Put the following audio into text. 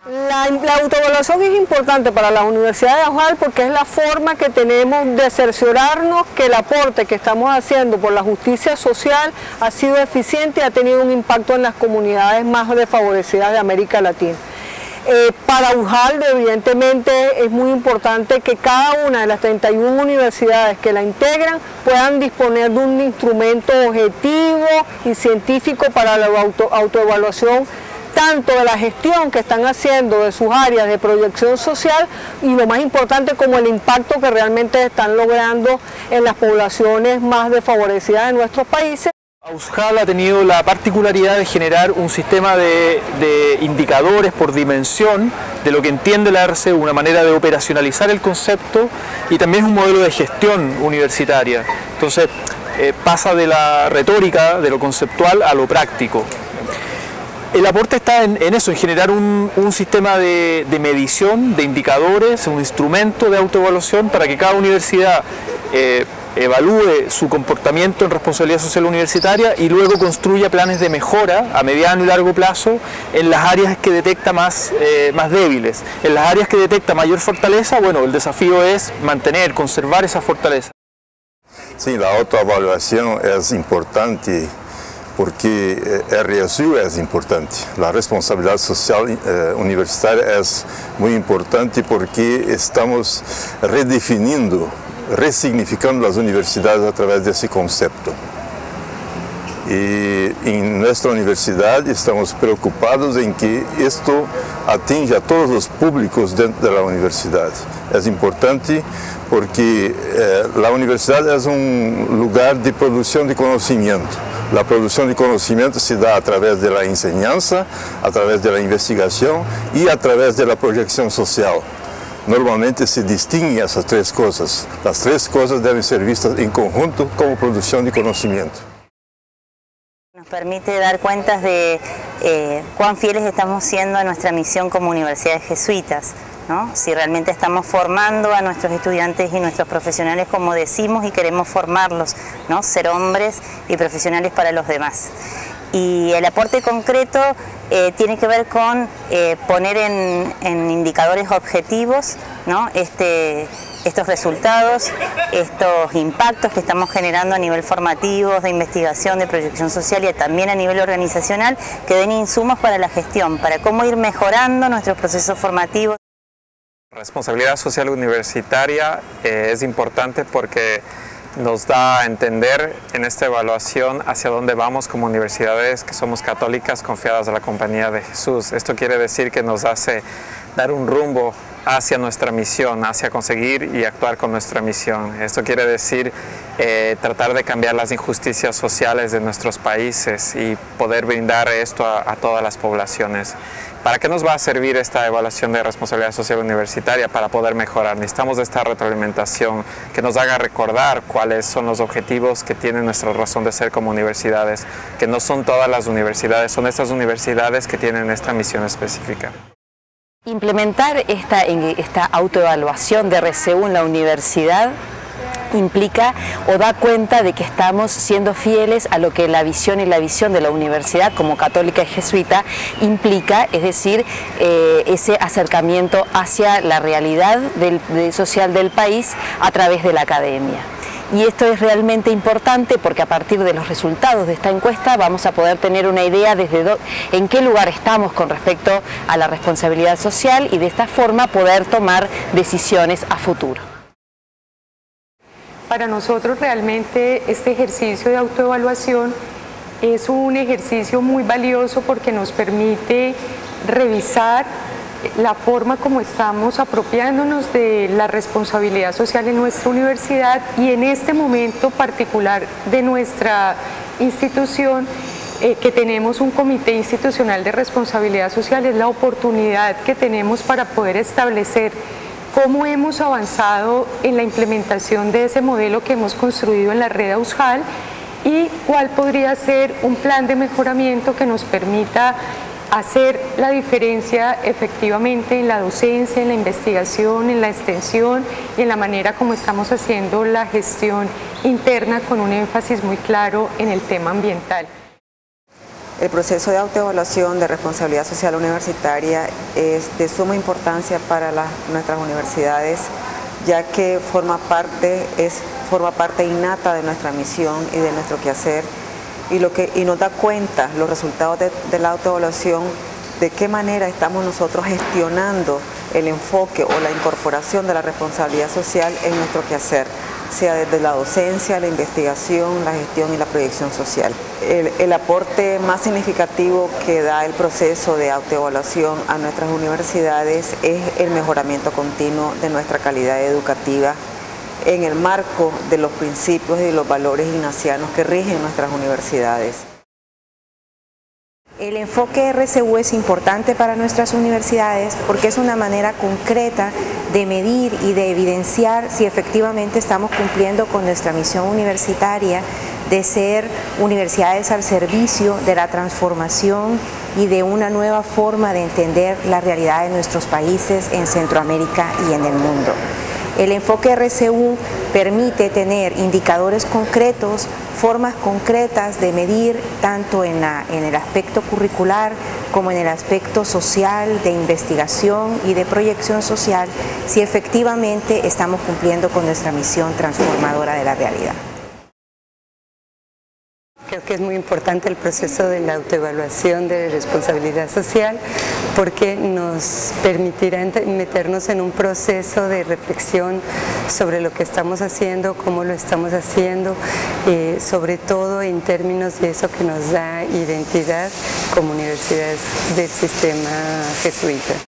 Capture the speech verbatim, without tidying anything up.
La, la autoevaluación es importante para las universidades de Ujal porque es la forma que tenemos de cerciorarnos que el aporte que estamos haciendo por la justicia social ha sido eficiente y ha tenido un impacto en las comunidades más desfavorecidas de América Latina. Eh, para Ujal, evidentemente, es muy importante que cada una de las treinta y una universidades que la integran puedan disponer de un instrumento objetivo y científico para la auto, autoevaluación, tanto de la gestión que están haciendo de sus áreas de proyección social y lo más importante como el impacto que realmente están logrando en las poblaciones más desfavorecidas de nuestros países. Ujal ha tenido la particularidad de generar un sistema de, de indicadores por dimensión de lo que entiende la R C U, una manera de operacionalizar el concepto y también es un modelo de gestión universitaria. Entonces eh, pasa de la retórica, de lo conceptual a lo práctico. El aporte está en, en eso, en generar un, un sistema de, de medición, de indicadores, un instrumento de autoevaluación para que cada universidad eh, evalúe su comportamiento en responsabilidad social universitaria y luego construya planes de mejora a mediano y largo plazo en las áreas que detecta más, eh, más débiles. En las áreas que detecta mayor fortaleza, bueno, el desafío es mantener, conservar esa fortaleza. Sí, la autoevaluación es importante porque R S U es importante. La responsabilidad social eh, universitaria es muy importante porque estamos redefiniendo, resignificando las universidades a través de ese concepto. Y en nuestra universidad estamos preocupados en que esto atinja a todos los públicos dentro de la universidad. Es importante porque eh, la universidad es un lugar de producción de conocimiento. La producción de conocimiento se da a través de la enseñanza, a través de la investigación y a través de la proyección social. Normalmente se distinguen esas tres cosas. Las tres cosas deben ser vistas en conjunto como producción de conocimiento. Nos permite dar cuenta de eh, cuán fieles estamos siendo a nuestra misión como universidades jesuitas, ¿no? Si realmente estamos formando a nuestros estudiantes y nuestros profesionales como decimos y queremos formarlos, ¿no? Ser hombres y profesionales para los demás. Y el aporte concreto eh, tiene que ver con eh, poner en, en indicadores objetivos, ¿no? este, estos resultados, estos impactos que estamos generando a nivel formativo, de investigación, de proyección social y también a nivel organizacional, que den insumos para la gestión, para cómo ir mejorando nuestros procesos formativos. Responsabilidad social universitaria eh, es importante porque nos da a entender en esta evaluación hacia dónde vamos como universidades que somos católicas confiadas a la compañía de Jesús. Esto quiere decir que nos hace dar un rumbo hacia nuestra misión, hacia conseguir y actuar con nuestra misión. Esto quiere decir eh, tratar de cambiar las injusticias sociales de nuestros países y poder brindar esto a, a todas las poblaciones. ¿Para qué nos va a servir esta evaluación de responsabilidad social universitaria? Para poder mejorar. Necesitamos esta retroalimentación que nos haga recordar cuáles son los objetivos que tiene nuestra razón de ser como universidades, que no son todas las universidades, son estas universidades que tienen esta misión específica. Implementar esta, esta autoevaluación de R S U en la universidad implica o da cuenta de que estamos siendo fieles a lo que la visión y la visión de la universidad como católica y jesuita implica, es decir, eh, ese acercamiento hacia la realidad del, del social del país a través de la academia. Y esto es realmente importante porque a partir de los resultados de esta encuesta vamos a poder tener una idea desde do, en qué lugar estamos con respecto a la responsabilidad social y de esta forma poder tomar decisiones a futuro. Para nosotros realmente este ejercicio de autoevaluación es un ejercicio muy valioso porque nos permite revisar la forma como estamos apropiándonos de la responsabilidad social en nuestra universidad y en este momento particular de nuestra institución, eh, que tenemos un comité institucional de responsabilidad social, es la oportunidad que tenemos para poder establecer cómo hemos avanzado en la implementación de ese modelo que hemos construido en la red Ujal y cuál podría ser un plan de mejoramiento que nos permita hacer la diferencia efectivamente en la docencia, en la investigación, en la extensión y en la manera como estamos haciendo la gestión interna con un énfasis muy claro en el tema ambiental. El proceso de autoevaluación de responsabilidad social universitaria es de suma importancia para las, nuestras universidades, ya que forma parte, es, forma parte innata de nuestra misión y de nuestro quehacer, y, lo que, y nos da cuenta los resultados de, de la autoevaluación, de qué manera estamos nosotros gestionando el enfoque o la incorporación de la responsabilidad social en nuestro quehacer, sea desde la docencia, la investigación, la gestión y la proyección social. El, el aporte más significativo que da el proceso de autoevaluación a nuestras universidades es el mejoramiento continuo de nuestra calidad educativa en el marco de los principios y de los valores ignacianos que rigen nuestras universidades. El enfoque R C U es importante para nuestras universidades porque es una manera concreta de medir y de evidenciar si efectivamente estamos cumpliendo con nuestra misión universitaria de ser universidades al servicio de la transformación y de una nueva forma de entender la realidad de nuestros países en Centroamérica y en el mundo. El enfoque R C U permite tener indicadores concretos, formas concretas de medir tanto en, la, en el aspecto curricular como en el aspecto social, de investigación y de proyección social, si efectivamente estamos cumpliendo con nuestra misión transformadora de la realidad. Creo que es muy importante el proceso de la autoevaluación de responsabilidad social porque nos permitirá meternos en un proceso de reflexión sobre lo que estamos haciendo, cómo lo estamos haciendo, eh, sobre todo en términos de eso que nos da identidad como universidades del sistema jesuita.